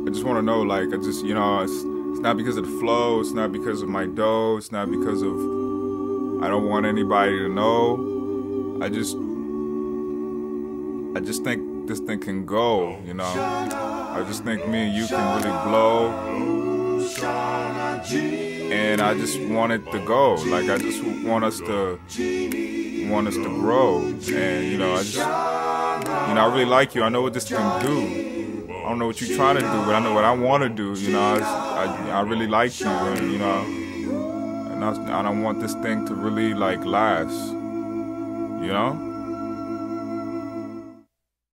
just want to know, like, it's not because of the flow, it's not because of my dough, it's not because of, I don't want anybody to know. I just think this thing can go, you know. I just think me and you can really blow, and I just want it to go. Like, I just want us to grow, and I really like you. I know what this can do. I don't know what you're trying to do, but I know what I want to do. You know, I really like you, and and I don't want this thing to really like last. You know.